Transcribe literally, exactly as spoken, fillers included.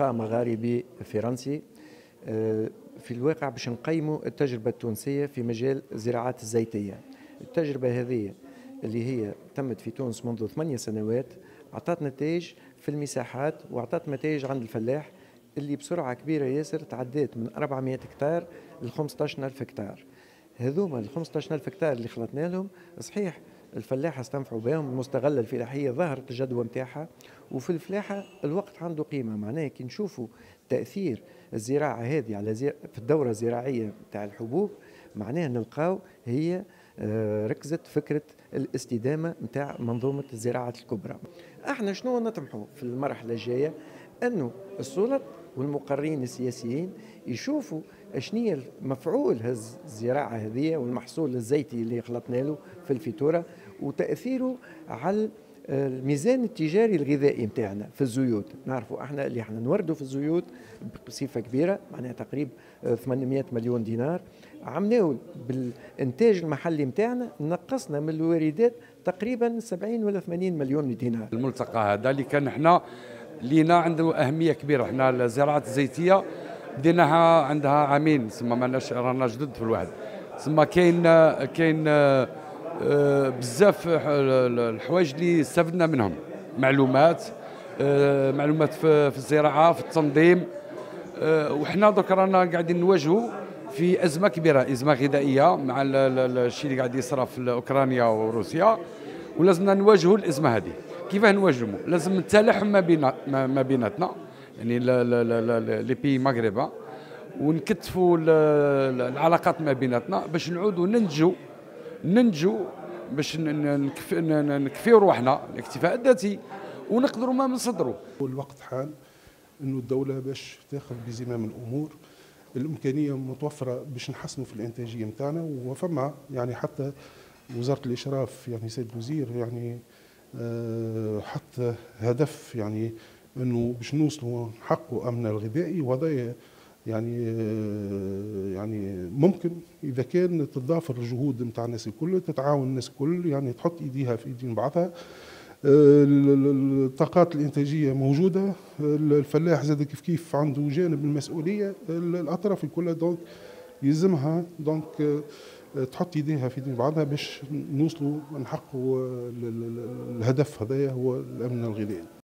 لقاء مغاربي فرنسي في الواقع باش نقيموا التجربة التونسية في مجال الزراعات الزيتية. التجربة هذه اللي هي تمت في تونس منذ ثمانية سنوات أعطت نتائج في المساحات وأعطت نتائج عند الفلاح اللي بسرعة كبيرة ياسر تعديت من أربعمائة هكتار ل خمسة عشر ألف هكتار. هذوما ال خمسة عشر ألف هكتار اللي خلطنا لهم صحيح الفلاحة استنفعوا بهم، المستغلة الفلاحية ظهرت الجدوى متاعها، وفي الفلاحة الوقت عنده قيمة. معناه كي نشوفوا تأثير الزراعة هذه على زي... في الدورة الزراعية متاع الحبوب، معناه نلقاو هي ركزت فكرة الاستدامة متاع منظومة الزراعة الكبرى. احنا شنو نطمحوا في المرحلة الجاية؟ انه السلط والمقررين السياسيين يشوفوا شنو مفعول الزراعة هذه والمحصول الزيتي اللي خلطنا له في الفاتورة وتأثيره على الميزان التجاري الغذائي متاعنا في الزيوت. نعرفوا احنا اللي احنا نوردوا في الزيوت بصفة كبيرة، معناها تقريبا ثمانمائة مليون دينار. عملناه بالانتاج المحلي متاعنا نقصنا من الواردات تقريبا سبعين ولا ثمانين مليون دينار. الملتقى هذا اللي كان احنا لينا عنده اهميه كبيره. احنا الزراعه الزيتيه بديناها عندها عامين، ثم ماناش رانا جدد في الواحد. ثم كاين كاين بزاف الحوايج اللي استفدنا منهم، معلومات معلومات في الزراعه، في التنظيم. وحنا دوك رانا قاعدين نواجهوا في ازمه كبيره، ازمه غذائيه مع الشيء اللي قاعد يصرى في اوكرانيا وروسيا، ولازمنا نواجهوا الازمه هذه. كيفاه نواجهوا؟ لازم التلاحم ما بين ما بيناتنا، يعني لي بي مغربا، ونكتفوا العلاقات ما بيناتنا باش نعودوا ننتجوا ننتجوا باش نكفيو روحنا الاكتفاء الذاتي ونقدروا ما نصدروا. الوقت حان انه الدوله باش تاخذ بزمام الامور، الامكانيه متوفره باش نحسنوا في الانتاجيه نتاعنا. وفما يعني حتى وزاره الاشراف يعني سيد الوزير يعني حتى هدف يعني انه باش نوصلوا نحققوا امننا الغذائي، وهذا يعني يعني ممكن اذا كان تتضافر الجهود نتاع الناس الكل، تتعاون الناس الكل، يعني تحط ايديها في ايدين بعضها. الطاقات الانتاجيه موجوده، الفلاح زاد كيف كيف عنده جانب المسؤوليه، الاطراف الكل دونك يلزمها دونك تحط ايديها في ايدين بعضها باش نوصلوا نحققوا الهدف هذايا هو الامن الغذائي.